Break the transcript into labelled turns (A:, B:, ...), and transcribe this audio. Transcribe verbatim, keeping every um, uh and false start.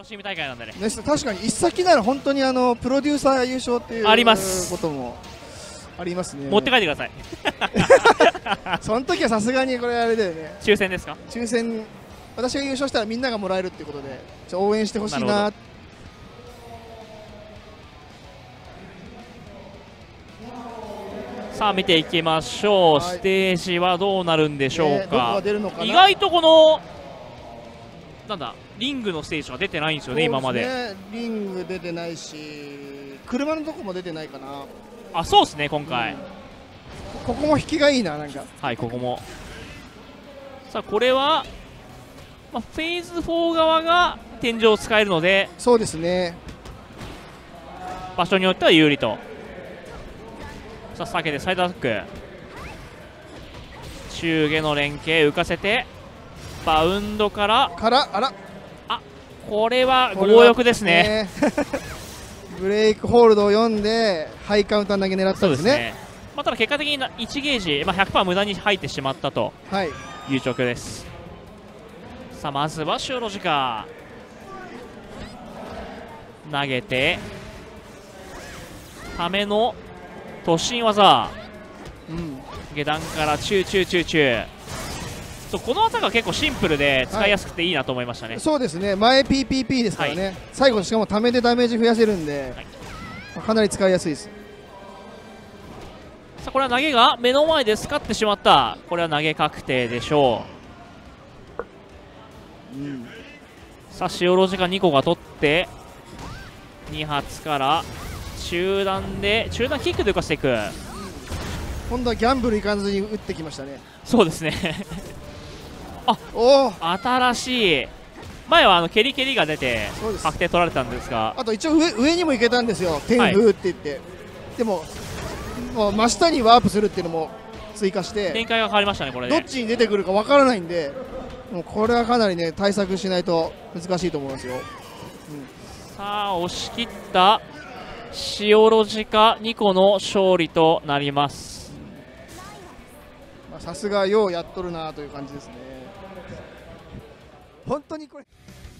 A: 楽しみ大会なんでね。
B: ね、確かに一先なら本当にあのプロデューサー優勝っていう
A: あります
B: こともありますね。
A: 持って帰ってください。
B: その時はさすがにこれあれだよね。
A: 抽選ですか？
B: 抽選、私が優勝したらみんながもらえるっていうことで、ちょ応援してほしいな。
A: さあ見ていきましょう、
B: はい、
A: ステージはどうなるんでしょうか。
B: ね、どこが出るのかな。
A: 意外とこのなんだリングのステージは出てないんですよね、今まで。
B: リング出てないし、車のとこも出てないかな。
A: あ、そうですね、今回、うん、
B: ここも引きがいいな、なんか。
A: はい、ここも。さあこれは、まあ、フェーズフォー側が天井を使えるので、
B: そうですね、
A: 場所によっては有利と。さあ避けてサイドアタック、中下の連携浮かせてバウンドから
B: からあら
A: あ、これは強欲ですね。
B: ブレイクホールドを読んでハイカウンター投げ狙ったんですね。
A: そうですね、まあ、ただ結果的にいちゲージ、まあ、ひゃくパーセント 無駄に入ってしまったという状況です。さあまずはシオロジカ投げてための突進技、うん、下段からチューチューチューチュー。そうこの技が結構シンプルで使いやすくていいなと思いましたね。
B: はい、そうですね、前 ピーピーピー ですからね、はい、最後しかもためでダメージ増やせるんで、はい、かなり使いやすいです。
A: さあこれは投げが目の前でスカってしまった。これは投げ確定でしょう、うん、さあ塩ロジがにこが取ってに発から中段で中段キックで浮かせていく。
B: 今度はギャンブルいかずに打ってきましたね。
A: そうですねあ、お新しい。前はあの蹴り蹴りが出て確定取られたんですが、
B: あと一応 上, 上にも行けたんですよ、天風って言って、はい、でももう真下にワープするっていうのも追加して
A: 展開が変わりましたね。これで
B: どっちに出てくるかわからないんで、もうこれはかなりね対策しないと難しいと思いますよ、うん、
A: さあ押し切った塩ロジカにこの勝利となります。
B: さすがようやっとるなという感じですね。本当にこれ